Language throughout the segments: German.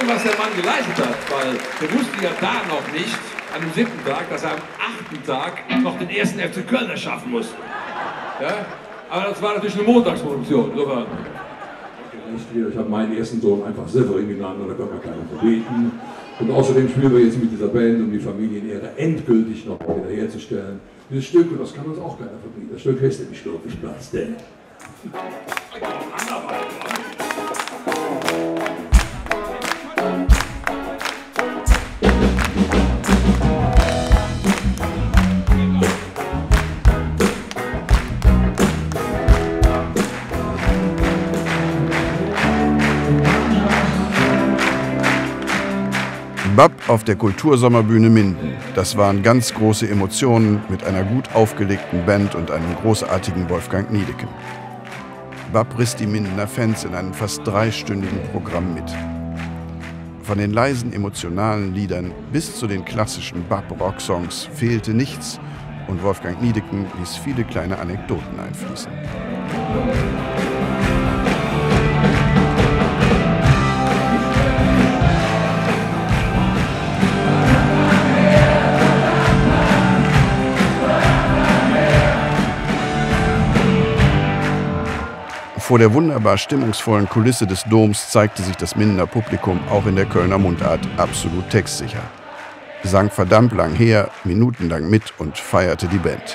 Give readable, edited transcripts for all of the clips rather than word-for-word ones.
Irre, was der Mann geleistet hat, weil wir wussten ja da noch nicht, an dem 7. Tag, dass er am 8. Tag noch den 1. FC Köln erschaffen muss. Ja? Aber das war natürlich eine Montagsproduktion. Insofern. Ich habe meinen ersten Sohn einfach Severin genannt und da kann man keiner verbieten. Und außerdem spielen wir jetzt mit dieser Band, um die Familienehre endgültig noch wiederherzustellen. Dieses Stück, und das kann uns auch keiner verbieten. Das Stück heißt nämlich Stolperplatz, denn. BAP auf der Kultursommerbühne Minden. Das waren ganz große Emotionen mit einer gut aufgelegten Band und einem großartigen Wolfgang Niedecken. BAP riss die Mindener Fans in einem fast 3-stündigen Programm mit. Von den leisen, emotionalen Liedern bis zu den klassischen BAP-Rocksongs fehlte nichts und Wolfgang Niedecken ließ viele kleine Anekdoten einfließen. Vor der wunderbar stimmungsvollen Kulisse des Doms zeigte sich das Mindener Publikum auch in der Kölner Mundart absolut textsicher. Sang verdammt lang her, minutenlang mit und feierte die Band.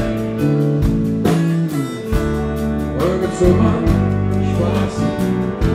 So Mann, Spaß.